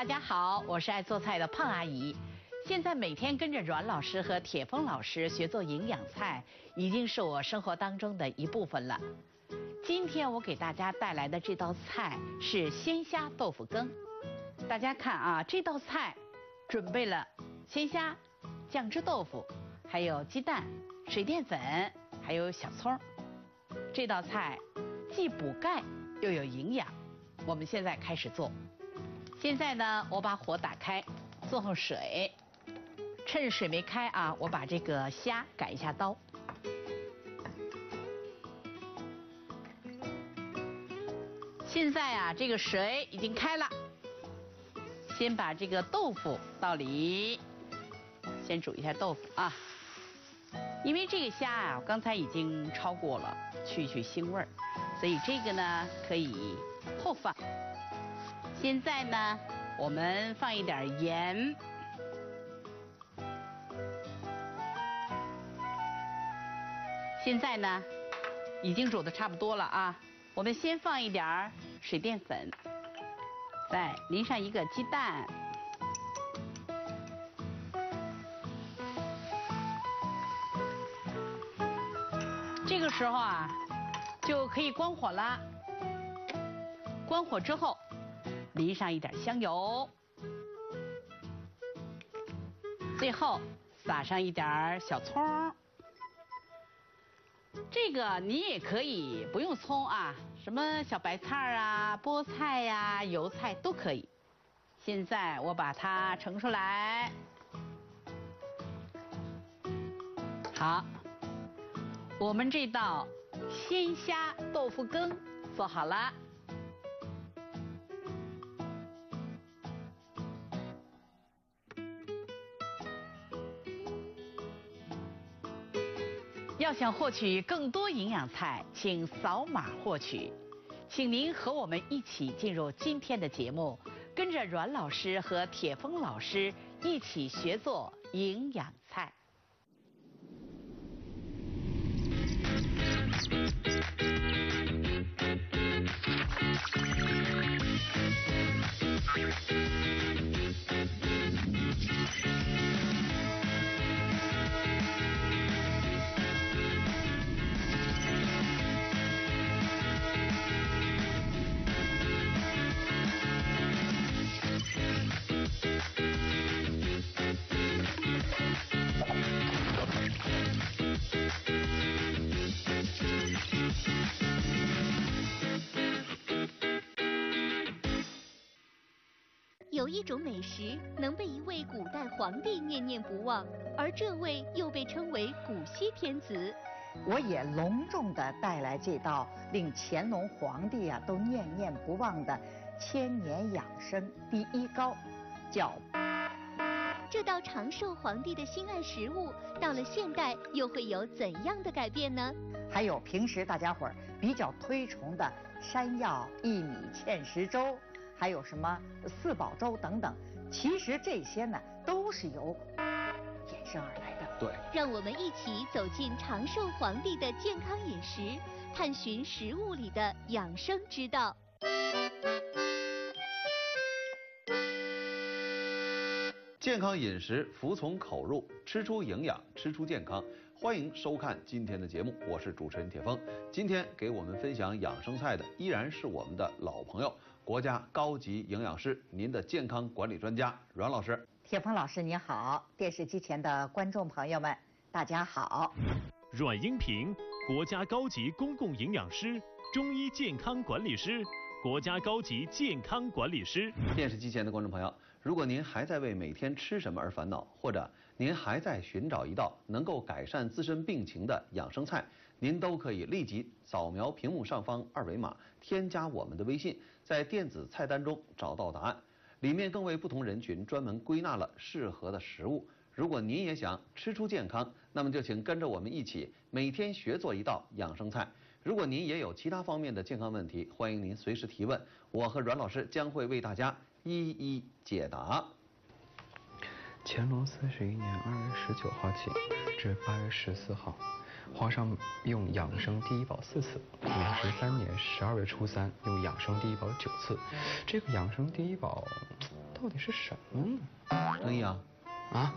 大家好，我是爱做菜的胖阿姨。现在每天跟着阮老师和铁峰老师学做营养菜，已经是我生活当中的一部分了。今天我给大家带来的这道菜是鲜虾豆腐羹。大家看啊，这道菜准备了鲜虾、酱汁豆腐，还有鸡蛋、水淀粉，还有小葱。这道菜既补钙又有营养。我们现在开始做。现在呢，我把火打开，做上水。趁水没开啊，我把这个虾改一下刀。现在啊，这个水已经开了，先把这个豆腐倒里，先煮一下豆腐啊。因为这个虾啊，我刚才已经焯过了，去腥味儿，所以这个呢可以后放。现在呢，我们放一点盐，现在呢已经煮的差不多了啊。我们先放一点水淀粉，再淋上一个鸡蛋，这个时候啊就可以关火了。关火之后，淋上一点香油，最后撒上一点小葱。这个你也可以不用葱啊，什么小白菜啊、菠菜呀、油菜都可以。现在我把它盛出来，好，我们这道鲜虾豆腐羹做好了。要想获取更多营养菜，请扫码获取。请您和我们一起进入今天的节目，跟着阮老师和铁峰老师一起学做营养菜。 有一种美食能被一位古代皇帝念念不忘，而这位又被称为古稀天子。 我也隆重地带来这道令乾隆皇帝啊都念念不忘的千年养生第一糕，叫。 这道长寿皇帝的心爱食物，到了现代又会有怎样的改变呢？ 还有平时大家伙儿比较推崇的山药薏米芡实粥，还有什么四宝粥等等，其实这些呢都是由衍生而来的。 对， 让我们一起走进长寿皇帝的健康饮食，探寻食物里的养生之道。 健康饮食，服从口入，吃出营养，吃出健康。欢迎收看今天的节目，我是主持人铁峰。今天给我们分享养生菜的依然是我们的老朋友，国家高级营养师，您的健康管理专家阮老师。 铁峰老师你好，电视机前的观众朋友们，大家好。 阮英平，国家高级公共营养师、中医健康管理师、国家高级健康管理师。 电视机前的观众朋友，如果您还在为每天吃什么而烦恼，或者您还在寻找一道能够改善自身病情的养生菜，您都可以立即扫描屏幕上方二维码，添加我们的微信，在电子菜单中找到答案。里面更为不同人群专门归纳了适合的食物。如果您也想吃出健康，那么就请跟着我们一起每天学做一道养生菜。如果您也有其他方面的健康问题，欢迎您随时提问，我和阮老师将会为大家一一解答。 乾隆41年2月19号起至8月14号，皇上用养生第一宝4次；明13年12月初3用养生第一宝9次。这个养生第一宝到到底是什么呢？ 郑毅啊， 啊？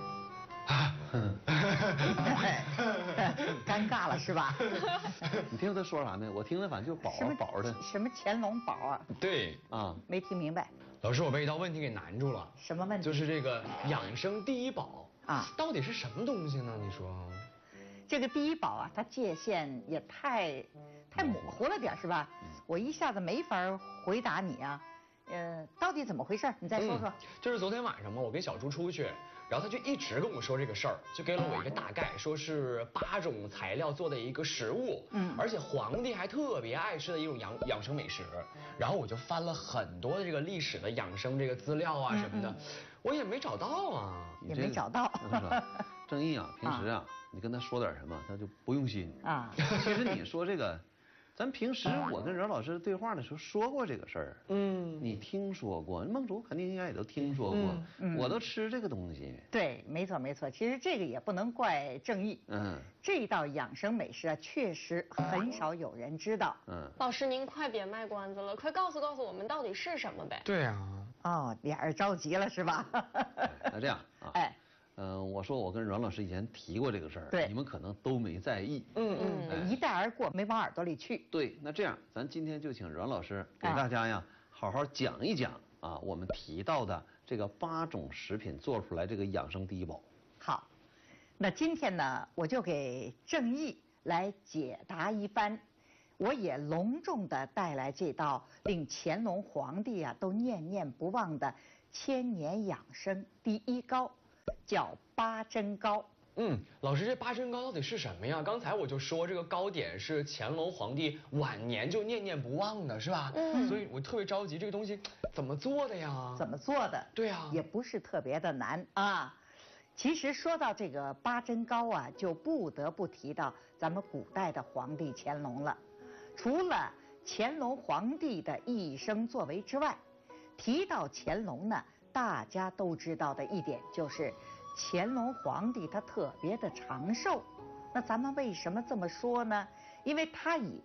尴尬了是吧？ 你听他说啥呢？我听着反正就宝啊宝的什么乾隆宝啊？ 对， 啊。 没听明白。 老师，我被一道问题给难住了。 什么问题？ 就是这个养生第一宝啊， 到底是什么东西呢？你说？ 这个第一宝啊，它界限也太模糊了点是吧？我一下子没法回答你啊。到底怎么回事？你再说说。 就是昨天晚上嘛，我跟小朱出去，然后他就一直跟我说这个事儿，就给了我一个大概，说是8种材料做的一个食物，而且皇帝还特别爱吃的一种养生美食。然后我就翻了很多的这个历史的养生这个资料啊什么的，我也没找到啊， 也没找到。 我跟你说，郑毅啊，平时啊，你跟他说点什么，他就不用心啊。 其实你说这个。咱平时我跟任老师对话的时候说过这个事儿，你听说过？孟主肯定应该也都听说过，我都吃这个东西。 对，没错没错。其实这个也不能怪郑毅，这道养生美食啊，确实很少有人知道。 老师您快别卖关子了，快告诉我们到底是什么呗。 对啊。 哦，俩人着急了是吧？ 那这样啊，我说我跟阮老师以前提过这个事儿， 对， 你们可能都没在意， 一带而过，没往耳朵里去。 对，那这样，咱今天就请阮老师给大家呀，好好讲一讲啊，我们提到的这个8种食品做出来这个养生第一宝。 好，那今天呢，我就给郑毅来解答一番，我也隆重的带来这道令乾隆皇帝啊都念念不忘的千年养生第一糕。叫八珍糕。 老师，这八珍糕到底是什么呀？刚才我就说这个糕点是乾隆皇帝晚年就念念不忘的，是吧？所以我特别着急，这个东西怎么做的呀？ 怎么做的？ 对啊， 也不是特别的难啊。其实说到这个八珍糕啊，就不得不提到咱们古代的皇帝乾隆了。除了乾隆皇帝的一生作为之外，提到乾隆呢，大家都知道的一点就是乾隆皇帝他特别的长寿。那咱们为什么这么说呢？因为他以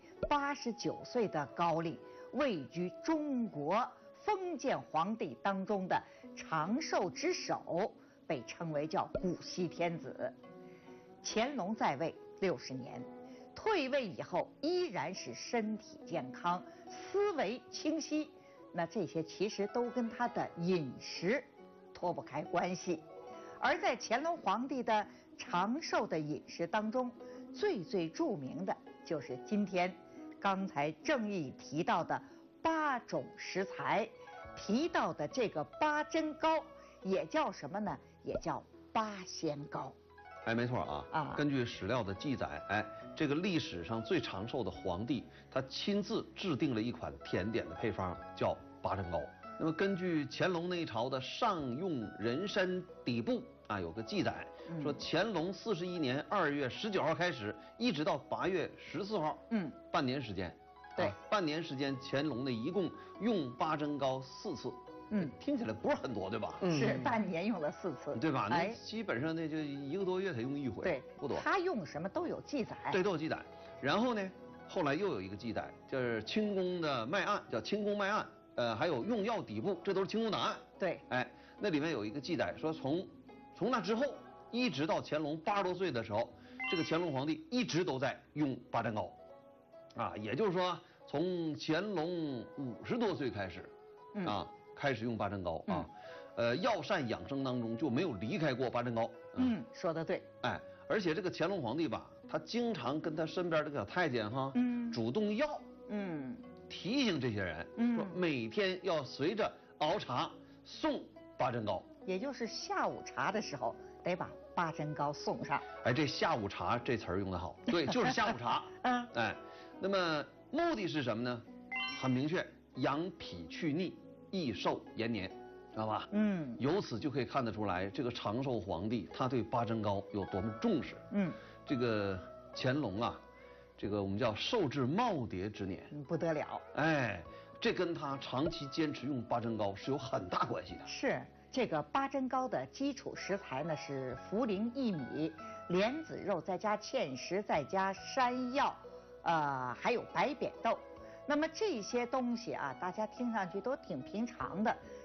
89岁的高龄位居中国封建皇帝当中的长寿之首，被称为叫古稀天子。乾隆在位60年，退位以后依然是身体健康，思维清晰。那这些其实都跟他的饮食脱不开关系。而在乾隆皇帝的长寿的饮食当中，最著名的就是今天刚才郑毅提到的8种食材，提到的这个八珍糕，也叫什么呢？也叫八仙糕。 没错啊。根据史料的记载，这个历史上最长寿的皇帝，他亲自制定了一款甜点的配方，叫八珍糕。那么根据乾隆那一朝的上用人参底部有个记载，说乾隆41年2月19号开始，一直到8月14号，半年时间。对，半年时间，乾隆呢一共用八珍糕4次。听起来不是很多，对吧？ 是半年用了4次， 对吧？那基本上呢就1个多月才用1回， 对， 不多。 他用什么都有记载， 对，都有记载。然后呢，后来又有一个记载，就是清宫的卖案，叫清宫卖案，还有用药底部，这都是清宫档案。 对， 那里面有一个记载说，从那之后，一直到乾隆80多岁的时候，这个乾隆皇帝一直都在用八珍糕，也就是说，从乾隆50多岁开始，开始用八珍糕药膳养生当中就没有离开过八珍糕。 说得对。 而且这个乾隆皇帝吧，他经常跟他身边这个小太监主动要，提醒这些人，说每天要随着熬茶送八珍糕， 也就是下午茶的时候得把八珍糕送上。 这下午茶这词儿用得好，对，就是下午茶。那么目的是什么呢？很明确，养脾去逆，益寿延年，知道吧？由此就可以看得出来，这个长寿皇帝他对八珍糕有多么重视。这个乾隆啊，这个我们叫寿至耄耋之年， 不得了。 这跟他长期坚持用八珍糕是有很大关系的。 是，这个八珍糕的基础食材呢是茯苓薏米、莲子肉，再加芡实，再加山药，还有白扁豆。那么这些东西大家听上去都挺平常的，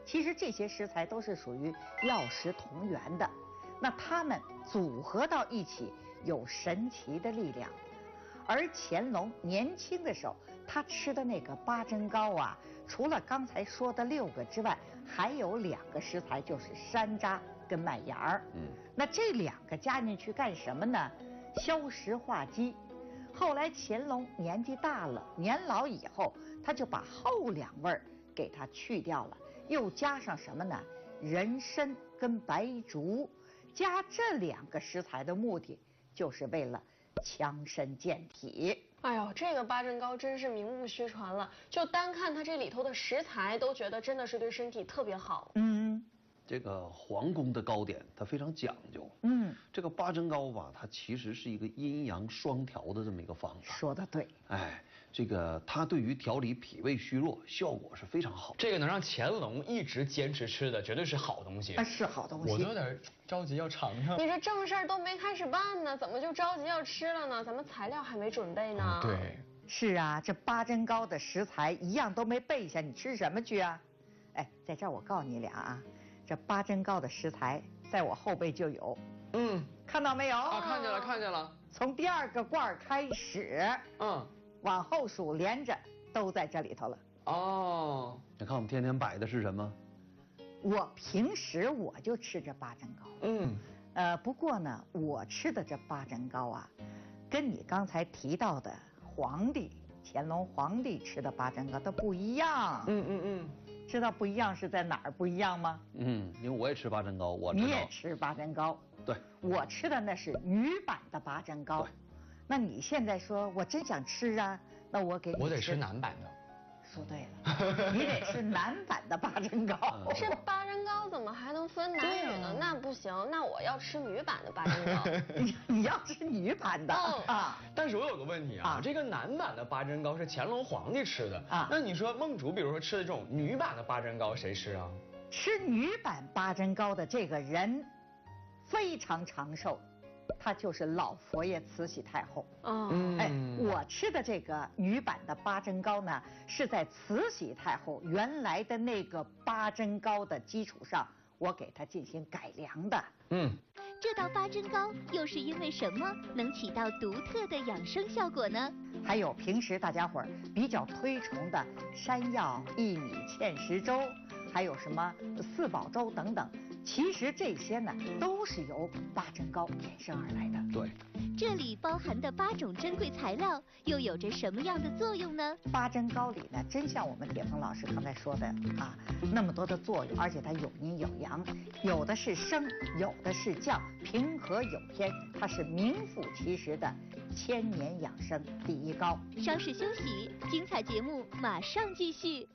其实这些食材都是属于药食同源的，那它们组合到一起有神奇的力量。而乾隆年轻的时候，他吃的那个八珍糕啊，除了刚才说的6个之外，还有2个食材，就是山楂跟麦芽儿。那这2个加进去干什么呢？消食化积。后来乾隆年纪大了，年老以后，他就把后2味儿给它去掉了，又加上什么呢？人参跟白术。加这2个食材的目的，就是为了强身健体。 哎呦，这个八珍糕真是名不虚传了，就单看它这里头的食材，都觉得真的是对身体特别好。 这个皇宫的糕点它非常讲究。这个八珍糕吧，它其实是一个阴阳双调的这么一个方法。 说得对。 哎，这个它对于调理脾胃虚弱效果是非常好。 这个能让乾隆一直坚持吃的，绝对是好东西。 是好东西。 我都有点着急要尝尝。 你这正事儿都没开始办呢，怎么就着急要吃了呢？咱们材料还没准备呢。 对。 是啊，这八珍糕的食材一样都没备下，你吃什么去啊？哎，在这儿我告诉你俩啊，这八珍糕的食材在我后背就有。看到没有？ 啊，看见了，看见了。 从第2个罐开始，往后数连着都在这里头了。 哦，你看我们天天摆的是什么？ 我平时我就吃这八珍糕。不过呢，我吃的这八珍糕啊，跟你刚才提到的乾隆皇帝吃的八珍糕它不一样。知道不一样是在哪儿不一样吗？ 因为我也吃八珍糕，我知道。 你也吃八珍糕？ 对。我吃的那是女版的八珍糕。对。那你现在说我真想吃啊，那我给你吃。 我得吃男版的。 说对了，你得吃男版的八珍糕。 这八珍糕怎么还能分男女呢？那不行，那我要吃女版的八珍糕。 你要吃女版的啊？ 但是我有个问题啊，这个男版的八珍糕是乾隆皇帝吃的啊，那你说梦主比如说吃的这种女版的八珍糕谁吃啊？ 吃女版八珍糕的这个人非常长寿。她就是老佛爷慈禧太后。我吃的这个女版的八珍糕呢，是在慈禧太后原来的那个八珍糕的基础上，我给它进行改良的。 这道八珍糕又是因为什么能起到独特的养生效果呢？ 还有平时大家伙儿比较推崇的山药、薏米芡实粥，还有什么4宝粥等等。其实这些呢，都是由八珍糕衍生而来的。 对， 这里包含的8种珍贵材料又有着什么样的作用呢？ 八珍糕里呢，真像我们铁峰老师刚才说的啊，那么多的作用，而且它有阴有阳，有的是升，有的是降，平和有偏，它是名副其实的千年养生第一糕。 稍事休息，精彩节目马上继续。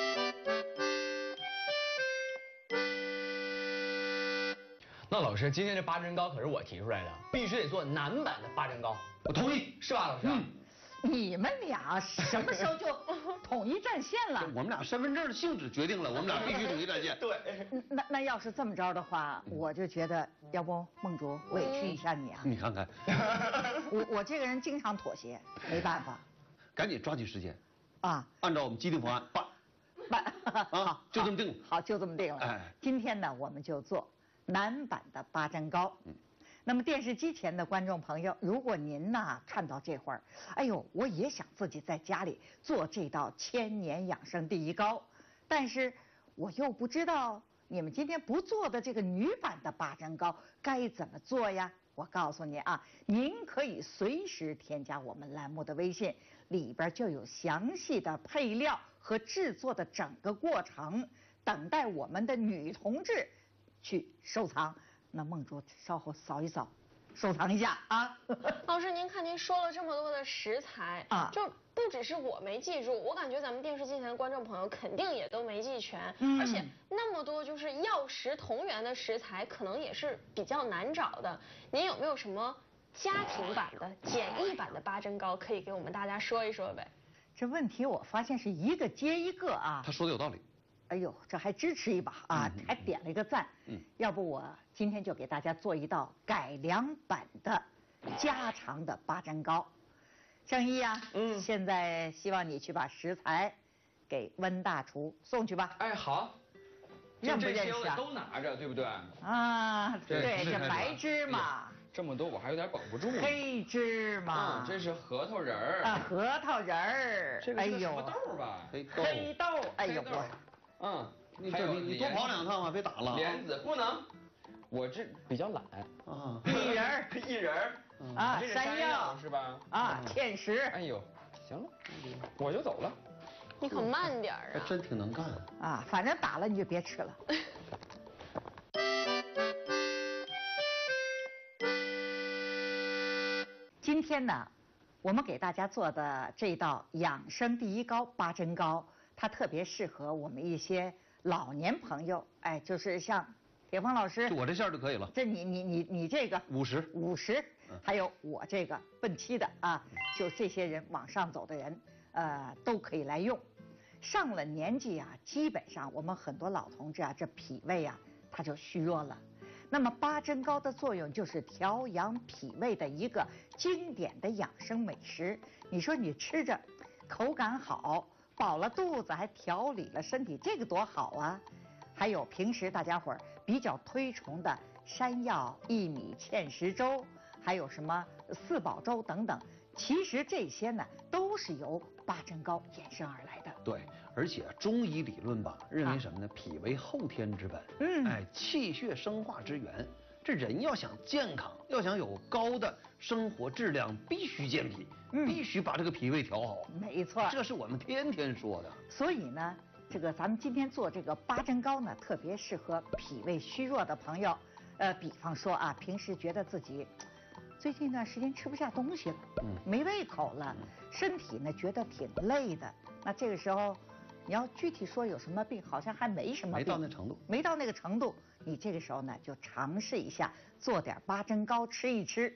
那老师，今天这八珍糕可是我提出来的，必须得做男版的八珍糕。 我同意， 是吧，老师？ 你们俩什么时候就统一战线了？ 我们俩身份证的性质决定了，我们俩必须统一战线。 对。 那要是这么着的话，我就觉得，要不梦竹委屈一下你啊？ 你看看， 我这个人经常妥协，没办法。 赶紧抓紧时间啊！ 按照我们既定方案办。 好， 就这么定了。 好，就这么定了。哎，今天呢，我们就做男版的八珍糕。那么电视机前的观众朋友，如果您呐看到这会儿，哎呦，我也想自己在家里做这道千年养生第一糕，但是我又不知道你们今天不做的这个女版的八珍糕该怎么做呀？我告诉你啊，您可以随时添加我们栏目的微信，里边就有详细的配料和制作的整个过程，等待我们的女同志去收藏。那梦竹稍后扫一扫，收藏一下啊。 老师，您看您说了这么多的食材啊，就不只是我没记住，我感觉咱们电视机前的观众朋友肯定也都没记全，而且那么多就是药食同源的食材，可能也是比较难找的。您有没有什么家庭版的、简易版的八珍糕可以给我们大家说一说呗？ 这问题我发现是一个接一个啊。 他说的有道理。 哎呦，这还支持一把啊，还点了一个赞。要不我今天就给大家做一道改良版的家常的八珍糕。郑毅啊，现在希望你去把食材给温大厨送去吧。 哎，好。 认不认识啊？ 都拿着，对不对？ 啊，对，这白芝麻。 这么多我还有点保不住。 黑芝麻。 这是核桃仁儿。 啊，核桃仁儿。 这个是什么豆吧？ 黑豆。哎呦我。 你多跑2趟啊，别打了。 莲子不能，我这比较懒啊。薏仁。 薏仁。 啊，山药是吧？ 啊，芡实。 哎呦，行了，我就走了。 你可慢点啊！ 真挺能干啊，反正打了你就别吃了。今天呢，我们给大家做的这道养生第一糕八珍糕，它特别适合我们一些老年朋友，哎，就是像铁峰老师， 就我这馅儿就可以了。 这你这个50，还有我这个奔7的啊，就这些人往上走的人，都可以来用。上了年纪啊，基本上我们很多老同志啊，这脾胃啊，它就虚弱了。那么八珍糕的作用就是调养脾胃的一个经典的养生美食。你说你吃着口感好，饱了肚子，还调理了身体，这个多好啊！还有平时大家伙儿比较推崇的山药、薏米、芡实粥，还有什么4宝粥等等，其实这些呢都是由八珍糕衍生而来的。 对，而且中医理论吧，认为什么呢？脾为后天之本，气血生化之源。这人要想健康，要想有高的生活质量，必须健脾，必须把这个脾胃调好。 没错， 这是我们天天说的。 所以呢，这个咱们今天做这个八珍糕呢，特别适合脾胃虚弱的朋友。比方说啊，平时觉得自己最近一段时间吃不下东西了，没胃口了，身体呢觉得挺累的。那这个时候，你要具体说有什么病，好像还没什么病， 没到那程度， 没到那个程度。你这个时候呢，就尝试一下做点八珍糕吃一吃。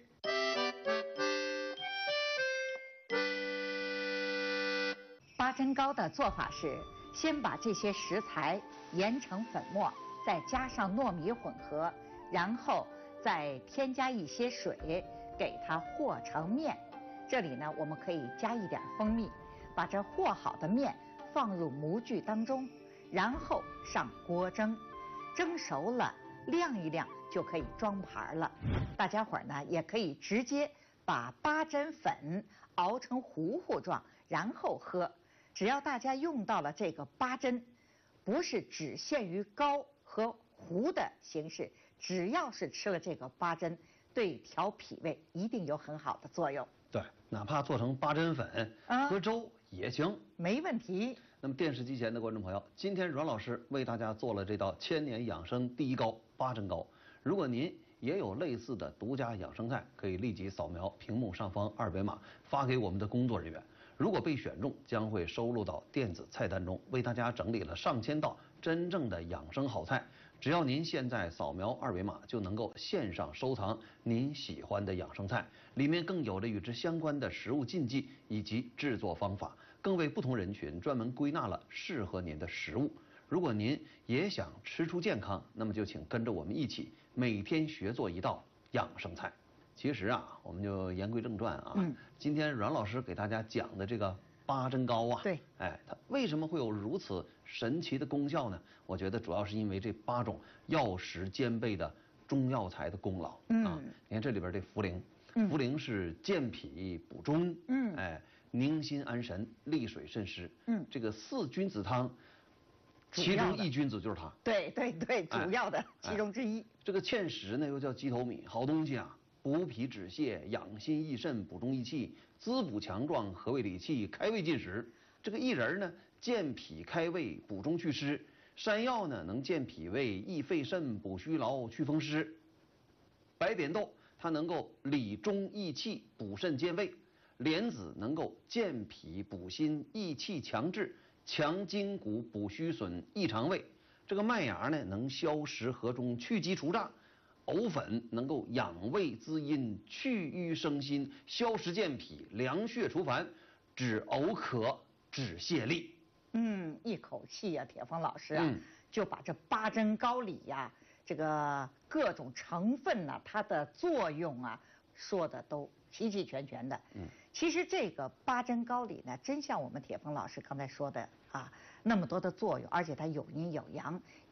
八珍糕的做法是，先把这些食材研成粉末，再加上糯米混合，然后再添加一些水，给它和成面。这里呢，我们可以加一点蜂蜜，把这和好的面放入模具当中，然后上锅蒸，蒸熟了晾一晾就可以装盘了。大家伙儿呢也可以直接把八珍粉熬成糊糊状，然后喝。只要大家用到了这个八珍，不是只限于糕和糊的形式，只要是吃了这个八珍，对调脾胃一定有很好的作用。 对，哪怕做成八珍粉，喝粥也行， 没问题。 那么电视机前的观众朋友，今天阮老师为大家做了这道1000年养生第一糕八珍糕。如果您也有类似的独家养生菜，可以立即扫描屏幕上方2维码发给我们的工作人员。如果被选中，将会收录到电子菜单中，为大家整理了上千道真正的养生好菜。只要您现在扫描2维码，就能够线上收藏您喜欢的养生菜，里面更有着与之相关的食物禁忌以及制作方法，更为不同人群专门归纳了适合您的食物。如果您也想吃出健康，那么就请跟着我们一起每天学做一道养生菜。其实啊，我们就言归正传啊。今天阮老师给大家讲的这个八珍糕啊， 对， 它为什么会有如此神奇的功效呢？我觉得主要是因为这8种药食兼备的中药材的功劳。你看这里边这茯苓，茯苓是健脾补中，宁心安神，利水渗湿。这个4君子汤，其中1君子就是它。 对，主要的其中之一。 这个芡实呢，又叫鸡头米，好东西啊。补脾止泻，养心益肾，补中益气，滋补强壮，和胃理气，开胃进食。这个薏仁呢，健脾开胃，补中祛湿；山药呢，能健脾胃，益肺肾，补虚劳，祛风湿。白扁豆它能够理中益气，补肾健胃；莲子能够健脾补心，益气强志，强筋骨，补虚损，益肠胃。这个麦芽呢，能消食和中，去积除胀。藕粉能够养胃滋阴，去瘀生新，消食健脾，凉血除烦，止呕渴，止泻痢。 一口气呀，铁峰老师啊，就把这八珍糕里呀，这个各种成分呢，它的作用啊，说的都齐齐全全的。其实这个八珍糕里呢，真像我们铁峰老师刚才说的啊，那么多的作用，而且它有阴有阳，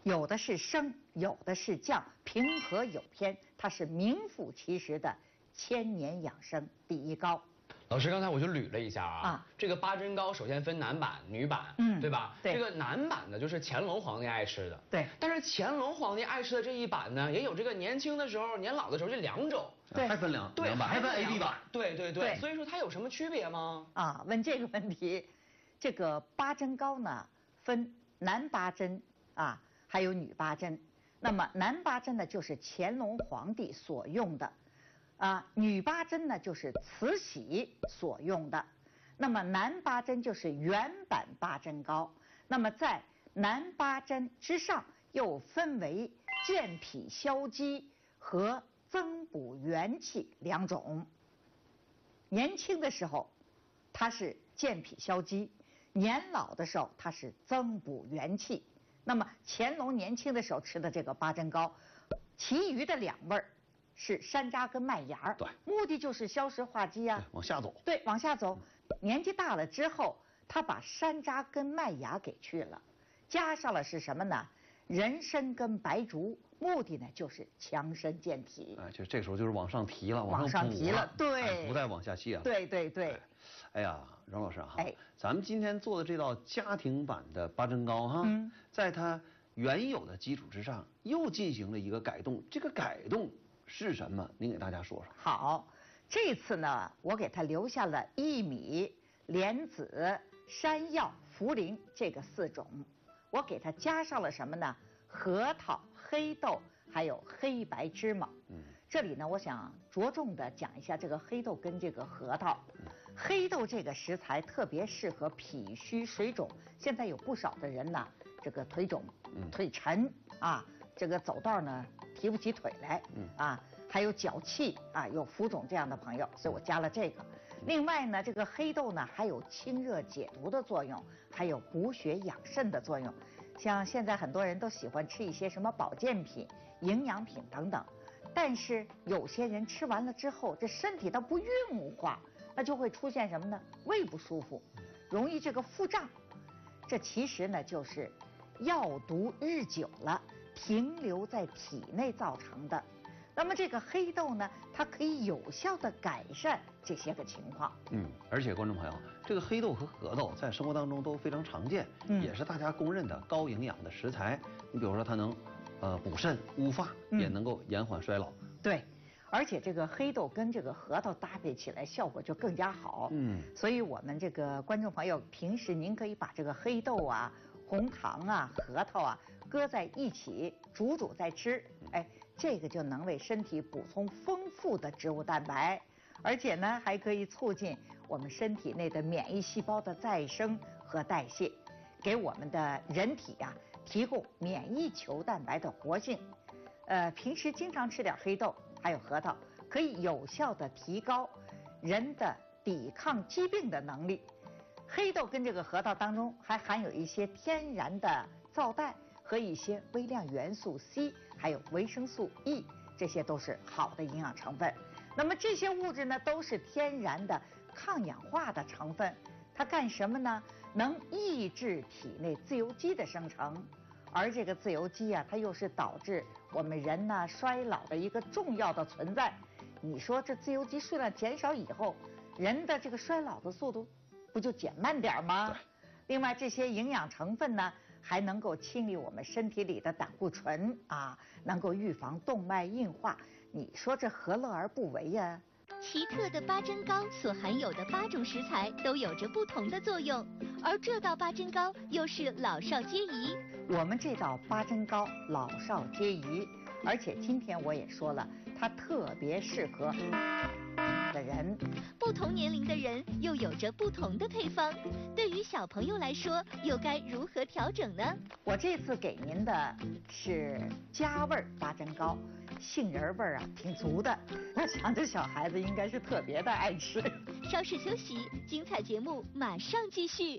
有的是升，有的是降，平和有偏，它是名副其实的千年养生第一膏。 老师，刚才我就捋了一下啊，这个八珍糕首先分男版、女版，对吧？ 对。 这个男版的就是乾隆皇帝爱吃的， 对。 但是乾隆皇帝爱吃的这一版呢，也有这个年轻的时候、年老的时候这2种， 对， 还分两版， 还分 A、B 版， 对。所以说它有什么区别吗？ 啊，问这个问题，这个八珍糕呢分男八珍啊，还有女八珍。那么男八珍呢，就是乾隆皇帝所用的。女八珍呢就是慈禧所用的，那么男八珍就是原版八珍糕。那么在男八珍之上又分为健脾消积和增补元气2种。年轻的时候它是健脾消积，年老的时候它是增补元气。那么乾隆年轻的时候吃的这个八珍糕，其余的2味儿是山楂跟麦芽， 对， 目的就是消食化积啊， 往下走。 对，往下走。年纪大了之后，他把山楂跟麦芽给去了，加上了是什么呢？人参跟白术，目的呢就是强身健体。 就这时候就是往上提了， 往上提了，对， 不再往下卸了。 对。 哎呀，荣老师啊，咱们今天做的这道家庭版的八珍糕哈，在它原有的基础之上又进行了一个改动，这个改动是什么？您给大家说说。 好，这次呢，我给它留下了薏米、莲子、山药、茯苓这个4种，我给它加上了什么呢？核桃、黑豆，还有黑白芝麻。这里呢，我想着重的讲一下这个黑豆跟这个核桃。黑豆这个食材特别适合脾虚水肿，现在有不少的人呢，这个腿肿、腿沉啊，这个走道呢提不起腿来，还有脚气啊，有浮肿这样的朋友，所以我加了这个。另外呢，这个黑豆呢还有清热解毒的作用，还有补血养肾的作用。像现在很多人都喜欢吃一些什么保健品、营养品等等，但是有些人吃完了之后，这身体它不运化，那就会出现什么呢？胃不舒服，容易这个腹胀。这其实呢就是药毒日久了停留在体内造成的。那么这个黑豆呢，它可以有效的改善这些个情况。 而且观众朋友，这个黑豆和核桃在生活当中都非常常见，也是大家公认的高营养的食材。你比如说它能补肾乌发，也能够延缓衰老。 对，而且这个黑豆跟这个核桃搭配起来效果就更加好。所以我们这个观众朋友平时您可以把这个黑豆啊、红糖啊、核桃啊搁在一起煮再吃，这个就能为身体补充丰富的植物蛋白，而且呢还可以促进我们身体内的免疫细胞的再生和代谢，给我们的人体啊提供免疫球蛋白的活性。平时经常吃点黑豆还有核桃，可以有效的提高人的抵抗疾病的能力。黑豆跟这个核桃当中还含有一些天然的皂苷和一些微量元素 C， 还有维生素 E， 这些都是好的营养成分。那么这些物质呢，都是天然的抗氧化的成分，它干什么呢？能抑制体内自由基的生成，而这个自由基啊，它又是导致我们人呢衰老的一个重要的存在。你说这自由基数量减少以后，人的这个衰老的速度不就减慢点吗？另外这些营养成分呢，还能够清理我们身体里的胆固醇啊，能够预防动脉硬化。你说这何乐而不为呀？ 奇特的八珍糕所含有的8种食材都有着不同的作用，而这道八珍糕又是老少皆宜。 我们这道八珍糕老少皆宜，而且今天我也说了，它特别适合的人， 不同年龄的人又有着不同的配方。对于小朋友来说，又该如何调整呢？ 我这次给您的是家味八珍糕，杏仁味儿啊挺足的，我想这小孩子应该是特别的爱吃。 稍事休息，精彩节目马上继续。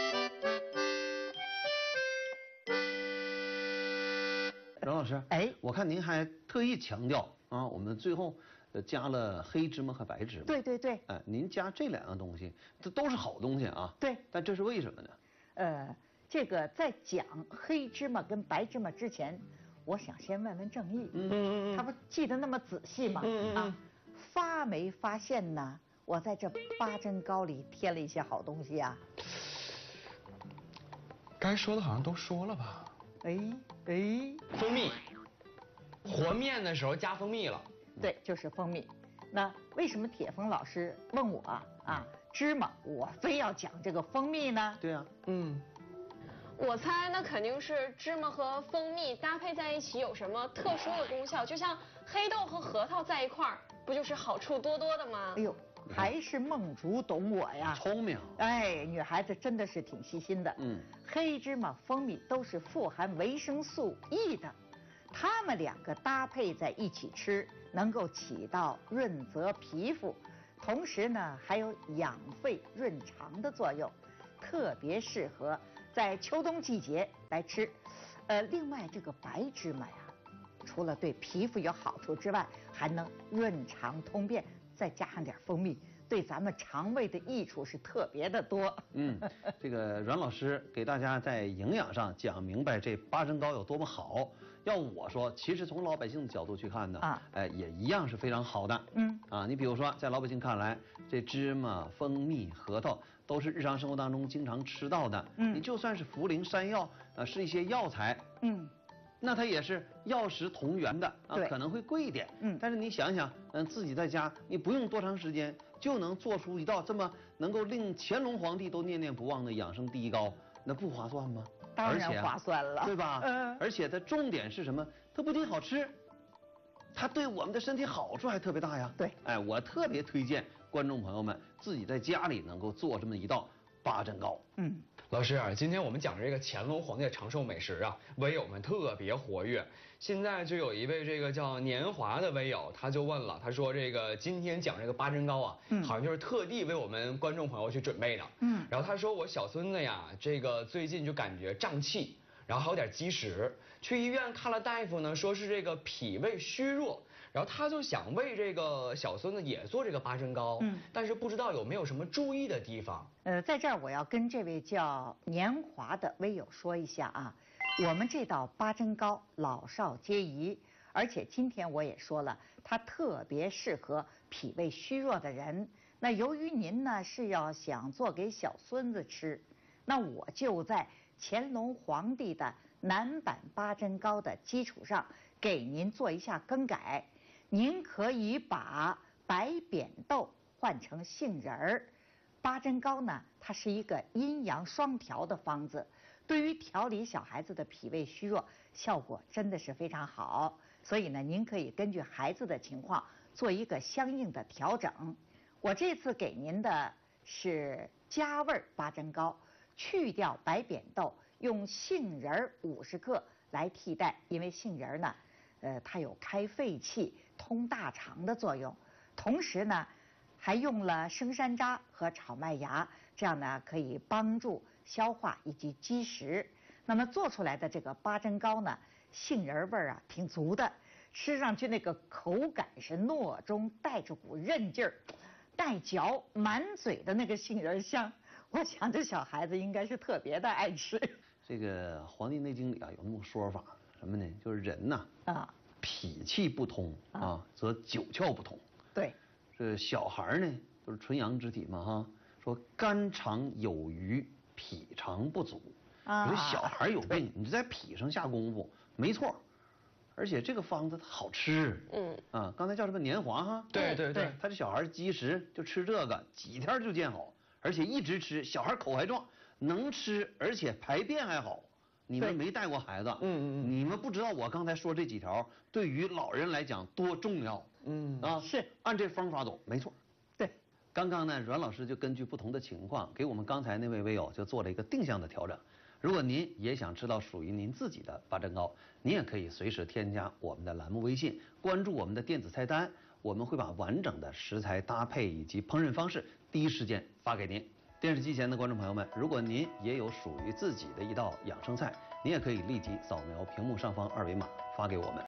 任老师，我看您还特意强调啊，我们最后加了黑芝麻和白芝麻。 对。 您加这2样东西，这都是好东西啊。 对。 但这是为什么呢？ 这个在讲黑芝麻跟白芝麻之前，我想先问问郑毅，他不记得那么仔细吗？发没发现呢？我在这八珍糕里添了一些好东西啊。 该说的好像都说了吧？蜂蜜，和面的时候加蜂蜜了。 对，就是蜂蜜。那为什么铁峰老师问我芝麻我非要讲这个蜂蜜呢？ 对啊， 我猜那肯定是芝麻和蜂蜜搭配在一起有什么特殊的功效，就像黑豆和核桃在一块儿，不就是好处多多的吗？ 哎呦，还是梦竹懂我呀， 聪明。 哎，女孩子真的是挺细心的。黑芝麻、蜂蜜都是富含维生素 E 的，它们两个搭配在一起吃，能够起到润泽皮肤，同时呢还有养肺润肠的作用，特别适合在秋冬季节来吃。另外这个白芝麻呀，除了对皮肤有好处之外，还能润肠通便，再加上点蜂蜜，对咱们肠胃的益处是特别的多。 这个阮老师给大家在营养上讲明白这八珍糕有多么好。要我说，其实从老百姓的角度去看呢，也一样是非常好的。你比如说，在老百姓看来，这芝麻、蜂蜜、核桃都是日常生活当中经常吃到的。你就算是茯苓、山药，是一些药材。那它也是药食同源的可能会贵一点。但是你想想，自己在家，你不用多长时间就能做出一道这么能够令乾隆皇帝都念念不忘的养生第一糕，那不划算吗？ 当然划算了， 对吧？而且它重点是什么？它不仅好吃，它对我们的身体好处还特别大呀。 对， 我特别推荐观众朋友们自己在家里能够做这么一道八珍糕。 老师啊，今天我们讲这个乾隆皇帝的长寿美食啊，微友们特别活跃。现在就有一位这个叫年华的微友，他就问了，他说这个今天讲这个八珍糕啊，好像就是特地为我们观众朋友去准备的。然后他说我小孙子呀，这个最近就感觉胀气，然后还有点积食，去医院看了大夫呢，说是这个脾胃虚弱。然后他就想为这个小孙子也做这个八珍糕，但是不知道有没有什么注意的地方。 在这儿我要跟这位叫年华的微友说一下啊，我们这道八珍糕老少皆宜，而且今天我也说了，它特别适合脾胃虚弱的人。那由于您呢是要想做给小孙子吃，那我就在乾隆皇帝的南版八珍糕的基础上，给您做一下更改。您可以把白扁豆换成杏仁儿。八珍糕呢，它是一个阴阳双调的方子，对于调理小孩子的脾胃虚弱，效果真的是非常好。所以呢，您可以根据孩子的情况做一个相应的调整。我这次给您的是加味八珍糕，去掉白扁豆，用杏仁50克来替代，因为杏仁呢，它有开肺气、通大肠的作用，同时呢，还用了生山楂和炒麦芽，这样呢可以帮助消化以及积食。那么做出来的这个八珍糕呢，杏仁味啊挺足的，吃上去那个口感是糯中带着股韧劲儿，带嚼满嘴的那个杏仁香，我想这小孩子应该是特别的爱吃。 这个《黄帝内经》里有那么个说法，什么呢？就是人呐脾气不通则九窍不通。 对， 这小孩呢都是纯阳之体嘛说肝肠有余，脾肠不足。你说小孩有病，你就在脾上下功夫，没错。而且这个方子它好吃。刚才叫什么年华对， 他这小孩积食就吃这个，几天就见好，而且一直吃，小孩口还壮，能吃，而且排便还好。你们没带过孩子，你们不知道我刚才说这几条对于老人来讲多重要。 是按这方法走，没错。 对， 刚刚呢，阮老师就根据不同的情况，给我们刚才那位微友就做了一个定向的调整。如果您也想知道属于您自己的八珍糕，您也可以随时添加我们的栏目微信，关注我们的电子菜单，我们会把完整的食材搭配以及烹饪方式第一时间发给您。电视机前的观众朋友们，如果您也有属于自己的一道养生菜，您也可以立即扫描屏幕上方2维码发给我们。